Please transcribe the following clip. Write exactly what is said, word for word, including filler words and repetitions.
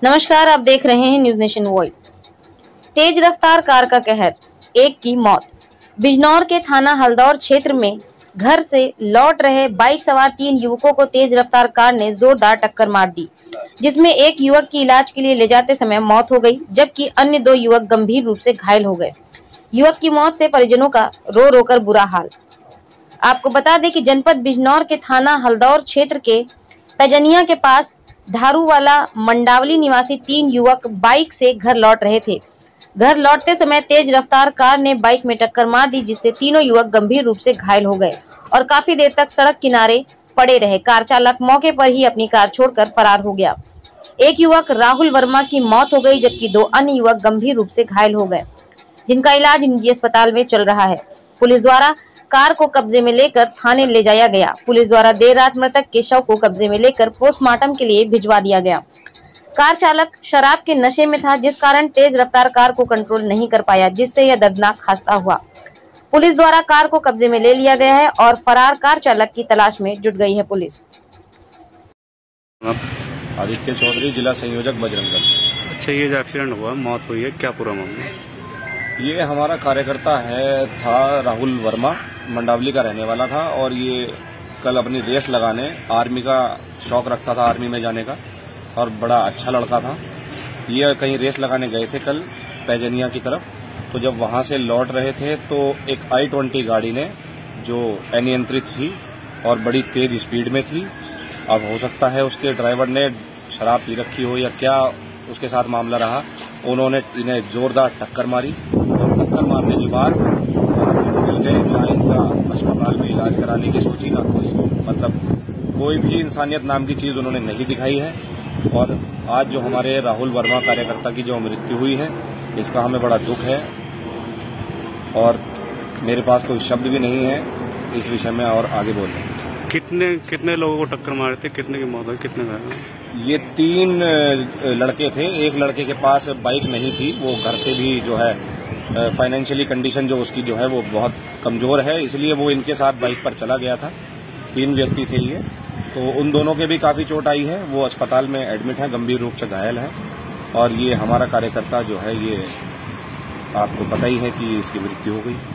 नमस्कार, आप देख रहे हैं न्यूज नेशन वॉइस। तेज रफ्तार कार का कहर, एक की मौत। बिजनौर के थाना हल्दौर क्षेत्र में घर से लौट रहे बाइक सवार तीन युवकों को तेज रफ्तार कार ने जोरदार टक्कर मार दी, जिसमें एक युवक की इलाज के लिए ले जाते समय मौत हो गई, जबकि अन्य दो युवक गंभीर रूप से घायल हो गए। युवक की मौत से परिजनों का रो रो कर बुरा हाल। आपको बता दें कि जनपद बिजनौर के थाना हल्दौर क्षेत्र के पैजनिया के पास धारूवाला मंडावली निवासी तीन युवक बाइक से घर लौट रहे थे। घर लौटते समय तेज रफ्तार कार ने बाइक में टक्कर मार दी, जिससे तीनों युवक गंभीर रूप से घायल हो गए और काफी देर तक सड़क किनारे पड़े रहे। कार चालक मौके पर ही अपनी कार छोड़कर फरार हो गया। एक युवक राहुल वर्मा की मौत हो गई, जबकि दो अन्य युवक गंभीर रूप से घायल हो गए, जिनका इलाज निजी अस्पताल में चल रहा है। पुलिस द्वारा कार को कब्जे में लेकर थाने ले जाया गया। पुलिस द्वारा देर रात मृतक के शव को कब्जे में लेकर पोस्टमार्टम के लिए भिजवा दिया गया। कार चालक शराब के नशे में था, जिस कारण तेज रफ्तार कार को कंट्रोल नहीं कर पाया, जिससे यह दर्दनाक हादसा हुआ। पुलिस द्वारा कार को कब्जे में ले लिया गया है और फरार कार चालक की तलाश में जुट गई है पुलिस। आदित्य चौधरी, जिला संयोजक बजरंगदल। अच्छा, ये जो एक्सीडेंट हुआ, मौत हुई है, क्या पूरा मामला? ये हमारा कार्यकर्ता है था राहुल वर्मा, मंडावली का रहने वाला था और ये कल अपनी रेस लगाने, आर्मी का शौक रखता था, आर्मी में जाने का, और बड़ा अच्छा लड़का था। ये कहीं रेस लगाने गए थे कल पैजनिया की तरफ, तो जब वहां से लौट रहे थे तो एक आई ट्वेंटी गाड़ी ने, जो अनियंत्रित थी और बड़ी तेज स्पीड में थी, अब हो सकता है उसके ड्राइवर ने शराब पी रखी हो या क्या उसके साथ मामला रहा, उन्होंने इन्हें जोरदार टक्कर मारी और टक्कर मारने के बाद वहां से निकल गए। ना इनका अस्पताल में इलाज कराने की सोची, ना कोई मतलब कोई भी इंसानियत नाम की चीज उन्होंने नहीं दिखाई है। और आज जो हमारे राहुल वर्मा कार्यकर्ता की जो मृत्यु हुई है, इसका हमें बड़ा दुख है और मेरे पास कोई शब्द भी नहीं है इस विषय में और आगे बोलने। कितने कितने लोगों को टक्कर मारे थे, कितने की मौत हुई, कितने घायल? ये तीन लड़के थे। एक लड़के के पास बाइक नहीं थी, वो घर से भी जो है फाइनेंशियली कंडीशन जो उसकी जो है वो बहुत कमजोर है, इसलिए वो इनके साथ बाइक पर चला गया था। तीन व्यक्ति थे ये, तो उन दोनों के भी काफी चोट आई है, वो अस्पताल में एडमिट है, गंभीर रूप से घायल है। और ये हमारा कार्यकर्ता जो है, ये आपको पता ही है कि इसकी मृत्यु हो गई।